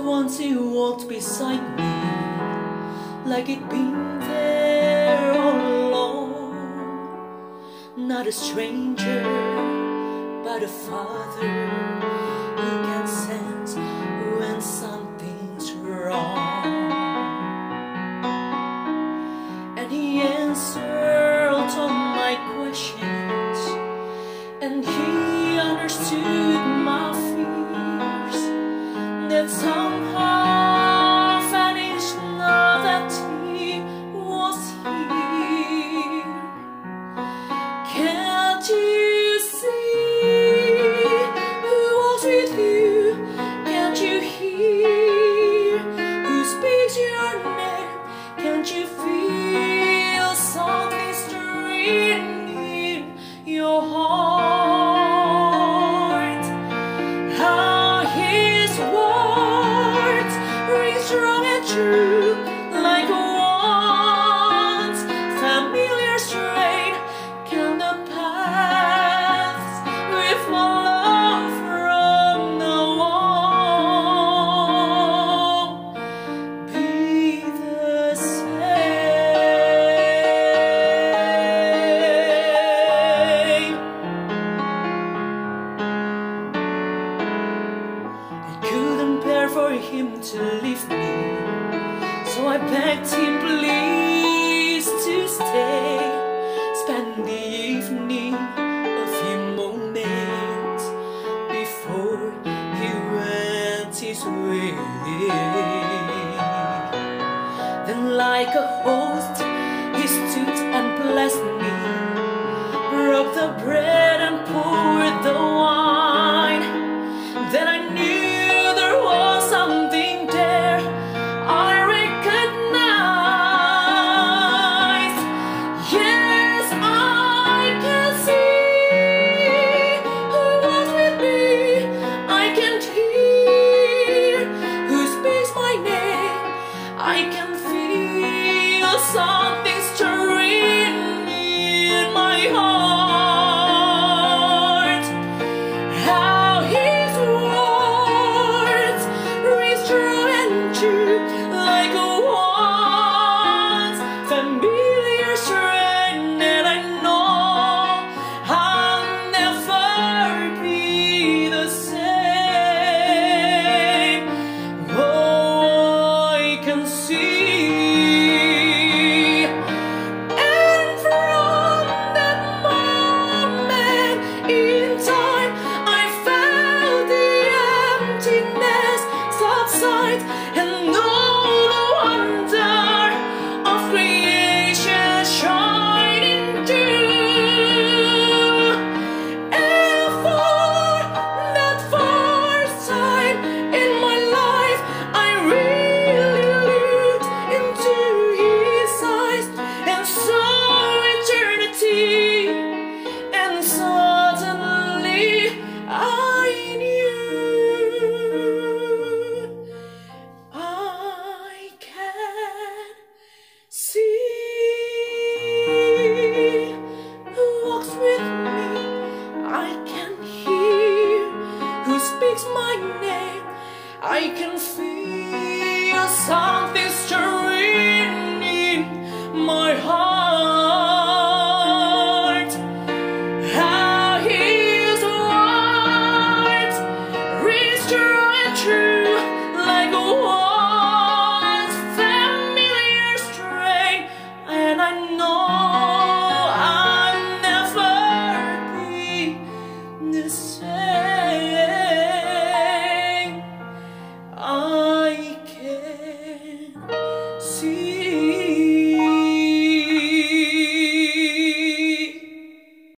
once he walked beside me, like he'd been there all along. Not a stranger, but a father who can sense when something's wrong. And he answered all my questions, and he understood my fears that somehow vanished now that he was here. Can't you see who was with you? Can't you hear who speaks your name? Can't you feel something stirring in your heart? How his words ring strong and true, like once familiar strain. Can the paths we follow from now on be the same? I couldn't bear for him to leave me, so I begged him please to stay, spend the evening a few moments before he went his way. Then like a host he stood and blessed me, broke the bread and poured the wine. Then I knew there was something there I recognized. Yes, I can see who was with me. I can hear who speaks my name. I can feel something stirring in my heart. How his words ring strong and true, like once familiar strain, and I know I'll never be the same. Oh, I can see. And from that moment in time, I felt the emptiness subside, and all the wonder of creation shining through. And for that first time in my life, I really looked into his eyes and saw eternity, and suddenly I knew I can see who walks with me. I can hear who speaks my name. I can